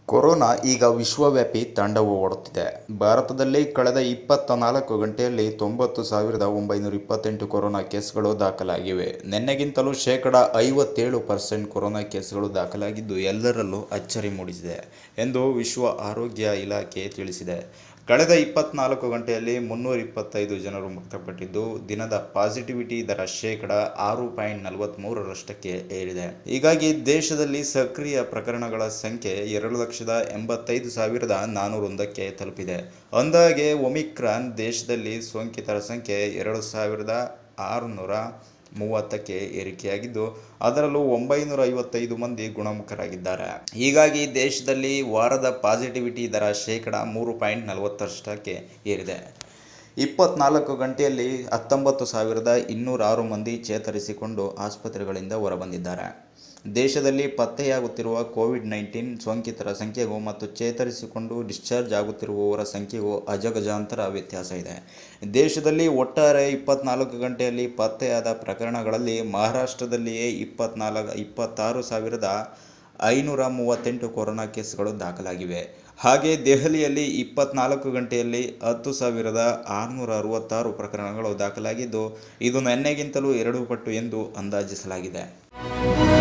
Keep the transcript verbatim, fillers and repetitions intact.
Corona ಈಗ ವಿಶ್ವವ್ಯಾಪಿ ತಾಂಡವ ಹೂಡುತ್ತಿದೆ. ಭಾರತದಲ್ಲಿ ಕಳೆದ ಇಪ್ಪತ್ತ ನಾಲ್ಕು ಗಂಟೆಯಲ್ಲಿ ತೊಂಬತ್ತು ಸಾವಿರದ ಒಂಬೈನೂರ ಇಪ್ಪತ್ತೆಂಟು ಕೊರೋನಾ ಕೇಸ್ಗಳು ದಾಖಲಾಗಿವೆ. ನಿನ್ನೆಗಿಂತಲೂ ಶೇಕಡ ಐವತ್ತೇಳು ಪರ್ಸೆಂಟ್ ಕೊರೋನಾ ಕೇಸ್ಗಳು ದಾಖಲಾಗಿದ್ದು ಎಲ್ಲರಲ್ಲೂ ಅಚ್ಚರಿ ಮೂಡಿಸಿದೆ ಎಂದು ವಿಶ್ವ ಆರೋಗ್ಯ ಇಲಾಖೆ ತಿಳಿಸಿದೆ. ಕಳೆದ ಇಪ್ಪತ್ನಾಲ್ಕು ಗಂಟೆಯಲ್ಲಿ ಮುನ್ನೂರ ಇಪ್ಪತ್ತೈದು ಜನರು ಮೃತಪಟ್ಟಿದ್ದು, ದಿನದ ಪಾಸಿಟಿವಿಟಿ ದರ ಶೇಕಡ ಆರು ಪಾಯಿಂಟ್ ನಲವತ್ಮೂರರಷ್ಟಕ್ಕೆ ಏರಿದೆ. ಹೀಗಾಗಿ ದೇಶದಲ್ಲಿ ಸಕ್ರಿಯ ಪ್ರಕರಣಗಳ ಸಂಖ್ಯೆ ಎರಡು ಲಕ್ಷದ ಎಂಬತ್ತೈದು ಸಾವಿರದ ನಾನ್ನೂರೊಂದಕ್ಕೆ ತಲುಪಿದೆ. ಅಂದಹಾಗೆ ಒಮಿಕ್ರಾನ್ ದೇಶದಲ್ಲಿ ಸೋಂಕಿತರ ಸಂಖ್ಯೆ ಎರಡು ಸಾವಿರದ ಆರುನೂರ ಮೂವತ್ತಕ್ಕೆ ಏರಿಕೆಯಾಗಿದ್ದು, ಅದರಲ್ಲೂ ಒಂಬೈನೂರ ಐವತ್ತೈದು ಮಂದಿ ಗುಣಮುಖರಾಗಿದ್ದಾರೆ. ಹೀಗಾಗಿ ದೇಶದಲ್ಲಿ ವಾರದ ಪಾಸಿಟಿವಿಟಿ ದರ ಶೇಕಡ ಮೂರು ಪಾಯಿಂಟ್ ನಲವತ್ತರಷ್ಟಕ್ಕೆ ಏರಿದೆ. ಇಪ್ಪತ್ನಾಲ್ಕು ಗಂಟೆಯಲ್ಲಿ ಹತ್ತೊಂಬತ್ತು ಸಾವಿರದ ಇನ್ನೂರ ಆರು ಮಂದಿ ಚೇತರಿಸಿಕೊಂಡು ಆಸ್ಪತ್ರೆಗಳಿಂದ ಹೊರಬಂದಿದ್ದಾರೆ. ದೇಶದಲ್ಲಿ ಪತ್ತೆಯಾಗುತ್ತಿರುವ ಕೋವಿಡ್ ನೈನ್ಟೀನ್ ಸೋಂಕಿತರ ಸಂಖ್ಯೆಗೂ ಮತ್ತು ಚೇತರಿಸಿಕೊಂಡು ಡಿಸ್ಚಾರ್ಜ್ ಆಗುತ್ತಿರುವವರ ಸಂಖ್ಯೆಗೂ ಅಜಗಜಾಂತರ ವ್ಯತ್ಯಾಸ ಇದೆ. ದೇಶದಲ್ಲಿ ಒಟ್ಟಾರೆ ಇಪ್ಪತ್ನಾಲ್ಕು ಗಂಟೆಯಲ್ಲಿ ಪತ್ತೆಯಾದ ಪ್ರಕರಣಗಳಲ್ಲಿ ಮಹಾರಾಷ್ಟ್ರದಲ್ಲಿಯೇ ಇಪ್ಪತ್ನಾಲ್ಕ ಇಪ್ಪತ್ತಾರು ಸಾವಿರದ ಐನೂರ ಮೂವತ್ತೆಂಟು ಕೊರೋನಾ ಕೇಸ್ಗಳು ದಾಖಲಾಗಿವೆ. ಹಾಗೆ ದೆಹಲಿಯಲ್ಲಿ ಇಪ್ಪತ್ನಾಲ್ಕು ಗಂಟೆಯಲ್ಲಿ ಹತ್ತು ಸಾವಿರದ ಆರುನೂರ ಅರವತ್ತಾರು ಪ್ರಕರಣಗಳು ದಾಖಲಾಗಿದ್ದು, ಇದು ನಿನ್ನೆಗಿಂತಲೂ ಎರಡು ಪಟ್ಟು ಎಂದು ಅಂದಾಜಿಸಲಾಗಿದೆ.